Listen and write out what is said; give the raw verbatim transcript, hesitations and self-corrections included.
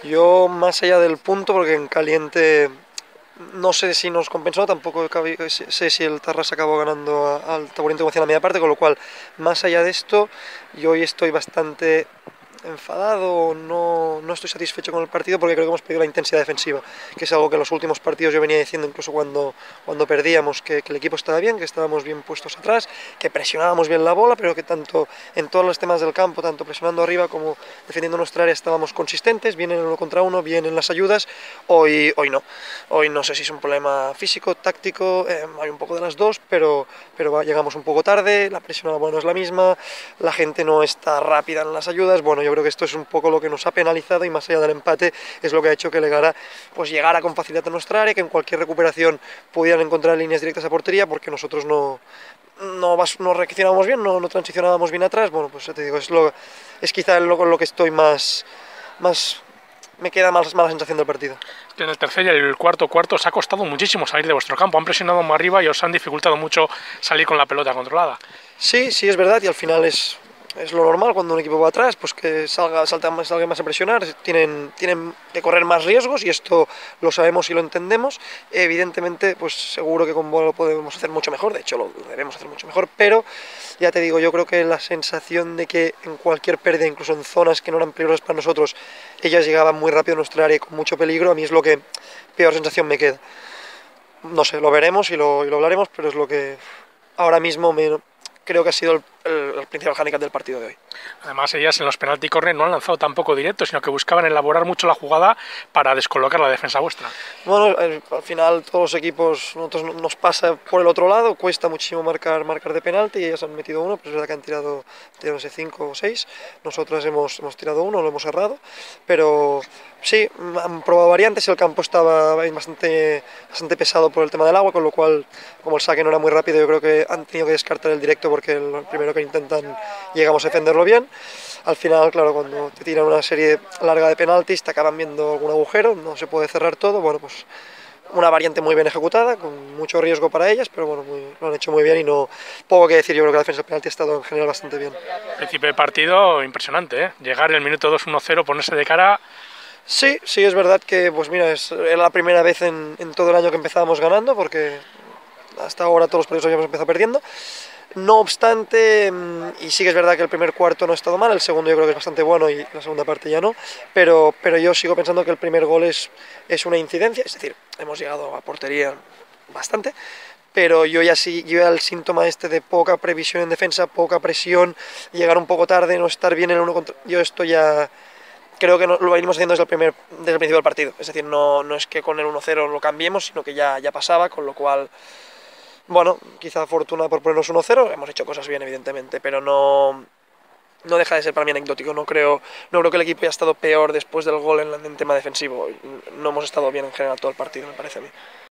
Yo, más allá del punto, porque en caliente no sé si nos compensó, tampoco sé si el Tarrasa acabó ganando al Taburente como hacía la media parte, con lo cual, más allá de esto, yo hoy estoy bastante enfadado, no, no estoy satisfecho con el partido porque creo que hemos perdido la intensidad defensiva, que es algo que en los últimos partidos yo venía diciendo, incluso cuando, cuando perdíamos, que, que el equipo estaba bien, que estábamos bien puestos atrás, que presionábamos bien la bola, pero que tanto en todos los temas del campo, tanto presionando arriba como defendiendo nuestra área, estábamos consistentes, bien en el uno contra uno, bien en las ayudas. Hoy, hoy no, hoy no sé si es un problema físico, táctico, eh, hay un poco de las dos, pero, pero va, llegamos un poco tarde, la presión a la bola no es la misma, la gente no está rápida en las ayudas. Bueno, yo creo que esto es un poco lo que nos ha penalizado, y más allá del empate es lo que ha hecho que Legara pues llegara con facilidad a nuestra área, que en cualquier recuperación pudieran encontrar líneas directas a portería, porque nosotros no, no, no reaccionábamos bien, no, no transicionábamos bien atrás. Bueno, pues ya te digo, es, lo, es quizá lo con lo que estoy más, más me queda más mala sensación del partido. En el tercer y el cuarto cuarto os ha costado muchísimo salir de vuestro campo, han presionado más arriba y os han dificultado mucho salir con la pelota controlada. Sí, sí, es verdad, y al final es, es lo normal cuando un equipo va atrás, pues que salga, salta más, salga más a presionar, tienen, tienen que correr más riesgos, y esto lo sabemos y lo entendemos. Evidentemente, pues seguro que con bola lo podemos hacer mucho mejor, de hecho lo debemos hacer mucho mejor, pero ya te digo, yo creo que la sensación de que en cualquier pérdida, incluso en zonas que no eran peligrosas para nosotros, ellas llegaban muy rápido a nuestra área y con mucho peligro, a mí es lo que peor sensación me queda. No sé, lo veremos y lo, y lo hablaremos, pero es lo que ahora mismo me, creo que ha sido el, el, el principal hándicap del partido de hoy. Además, ellas en los penalti corner no han lanzado tampoco directo, sino que buscaban elaborar mucho la jugada para descolocar la defensa vuestra. Bueno, al final todos los equipos, nosotros nos pasa por el otro lado, cuesta muchísimo marcar, marcar de penalti, y ellas han metido uno, pero es verdad que han tirado, tirado no sé, cinco o seis, nosotros hemos, hemos tirado uno, lo hemos errado, pero sí, han probado variantes, el campo estaba bastante, bastante pesado por el tema del agua, con lo cual, como el saque no era muy rápido, yo creo que han tenido que descartar el directo, porque el primero que intentan llegamos a defenderlo bien. Al final, claro, cuando te tiran una serie larga de penaltis, te acaban viendo algún agujero, no se puede cerrar todo. Bueno, pues una variante muy bien ejecutada, con mucho riesgo para ellas, pero bueno, muy, lo han hecho muy bien y no poco que decir. Yo creo que la defensa del penalti ha estado en general bastante bien. Principio de partido impresionante, ¿eh? Llegar en el minuto dos uno cero, ponerse de cara. Sí, sí, es verdad que, pues mira, es, era la primera vez en, en todo el año que empezábamos ganando, porque hasta ahora todos los partidos habíamos empezado perdiendo. No obstante, y sí que es verdad que el primer cuarto no ha estado mal, el segundo yo creo que es bastante bueno y la segunda parte ya no, pero, pero yo sigo pensando que el primer gol es, es una incidencia, es decir, hemos llegado a portería bastante, pero yo ya sí, yo ya el síntoma este de poca previsión en defensa, poca presión, llegar un poco tarde, no estar bien en el uno contra... Yo esto ya... Creo que no, lo venimos haciendo desde el, primer, desde el principio del partido, es decir, no, no es que con el uno cero lo cambiemos, sino que ya, ya pasaba, con lo cual... Bueno, quizá fortuna por ponernos uno cero, hemos hecho cosas bien, evidentemente, pero no, no deja de ser para mí anecdótico. No creo, no creo que el equipo haya estado peor después del gol en, en tema defensivo. No hemos estado bien en general todo el partido, me parece a mí.